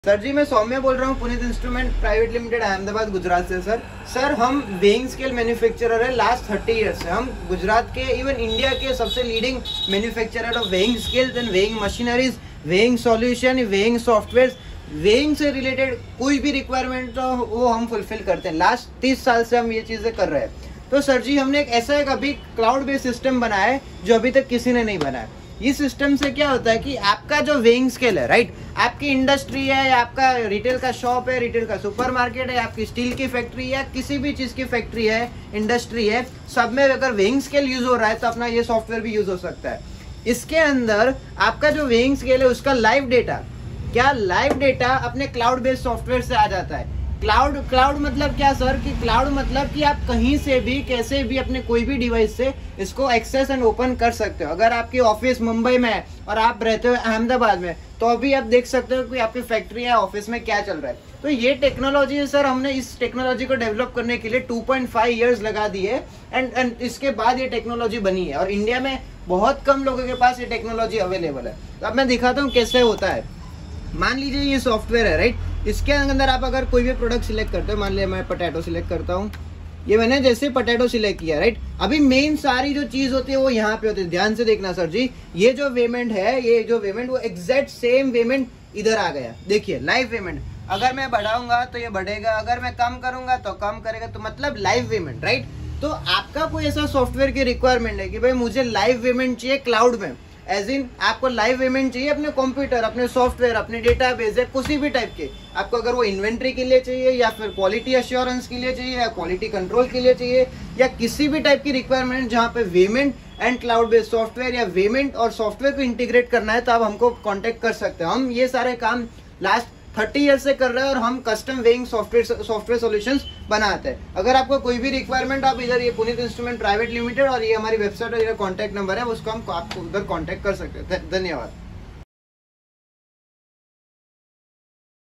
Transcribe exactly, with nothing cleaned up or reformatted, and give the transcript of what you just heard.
Sir जी मैं सौम्य बोल रहा हूँ Puneet instrument private limited Ahmedabad Gujarat से। सर सर हम वेइंग स्केल मैन्युफैक्चरर है लास्ट थर्टी ईयर्स से। हम गुजरात के इवन इंडिया के सबसे leading manufacturer of weighing scales and weighing machineries, weighing solution, weighing software, weighing से रिलेटेड कोई भी रिक्वायरमेंट तो वो हम फुलफिल करते हैं। लास्ट तीस साल से हम ये चीज़ें कर रहे हैं। तो सर जी हमने एक ऐसा एक अभी क्लाउड बेस्ड सिस्टम बनाया है जो अभी तक किसी ने नहीं बनाया। इस सिस्टम से क्या होता है कि आपका जो वेइंग स्केल है, राइट, आपकी इंडस्ट्री है या आपका रिटेल का शॉप है, रिटेल का सुपरमार्केट है, आपकी स्टील की फैक्ट्री है, किसी भी चीज़ की फैक्ट्री है, इंडस्ट्री है, सब में अगर वेइंग स्केल यूज हो रहा है तो अपना ये सॉफ्टवेयर भी यूज हो सकता है। इसके अंदर आपका जो वेइंग स्केल है उसका लाइव डेटा, क्या लाइव डेटा अपने क्लाउड बेस्ड सॉफ्टवेयर से आ जाता है। क्लाउड क्लाउड मतलब क्या सर कि क्लाउड मतलब कि आप कहीं से भी कैसे भी अपने कोई भी डिवाइस से इसको एक्सेस एंड ओपन कर सकते हो। अगर आपकी ऑफिस मुंबई में है और आप रहते हो अहमदाबाद में तो अभी आप देख सकते हो कि आपकी फैक्ट्री या ऑफिस में क्या चल रहा है। तो ये टेक्नोलॉजी है सर, हमने इस टेक्नोलॉजी को डेवलप करने के लिए टू पॉइंट फाइव इयर्स लगा दिए एंड एंड इसके बाद ये टेक्नोलॉजी बनी है और इंडिया में बहुत कम लोगों के पास ये टेक्नोलॉजी अवेलेबल है। तो अब मैं दिखाता हूँ कैसे होता है। मान लीजिए ये सॉफ्टवेयर है, राइट, इसके अंदर आप अगर कोई भी प्रोडक्ट सिलेक्ट करते हो, मान लिया मैं पोटैटो सिलेक्ट करता हूँ, ये मैंने जैसे पोटैटो सिलेक्ट किया, राइट, अभी मेन सारी जो चीज होती है वो यहाँ पे होती है। ध्यान से देखना सर जी, ये जो पेमेंट है, ये जो पेमेंट वो एग्जैक्ट सेम पेमेंट इधर आ गया। देखिए लाइव पेमेंट, अगर मैं बढ़ाऊंगा तो ये बढ़ेगा, अगर मैं कम करूंगा तो कम करेगा, तो मतलब लाइव पेमेंट, राइट। तो आपका कोई ऐसा सॉफ्टवेयर की रिक्वायरमेंट है कि भाई मुझे लाइव पेमेंट चाहिए क्लाउड में, एज इन आपको लाइव पेमेंट चाहिए अपने कंप्यूटर, अपने सॉफ्टवेयर, अपने डेटाबेस है, किसी भी टाइप के आपको, अगर वो इन्वेंट्री के लिए चाहिए या फिर क्वालिटी एश्योरेंस के लिए चाहिए या क्वालिटी कंट्रोल के लिए चाहिए या किसी भी टाइप की रिक्वायरमेंट जहाँ पे payment and cloud based software या पेमेंट और सॉफ्टवेयर को इंटीग्रेट करना है तो आप हमको कॉन्टेक्ट कर सकते हो। हम ये सारे काम लास्ट थर्टी ईयर्स से कर रहे हैं और हम custom weighing software software solutions बनाते हैं। अगर आपको कोई भी रिक्वायरमेंट, आप इधर ये पुनीत इंस्ट्रूमेंट प्राइवेट लिमिटेड और ये हमारी वेबसाइट और ये कॉन्टैक्ट नंबर है, उसको हम आपको उधर कॉन्टैक्ट कर सकते हैं। धन्यवाद।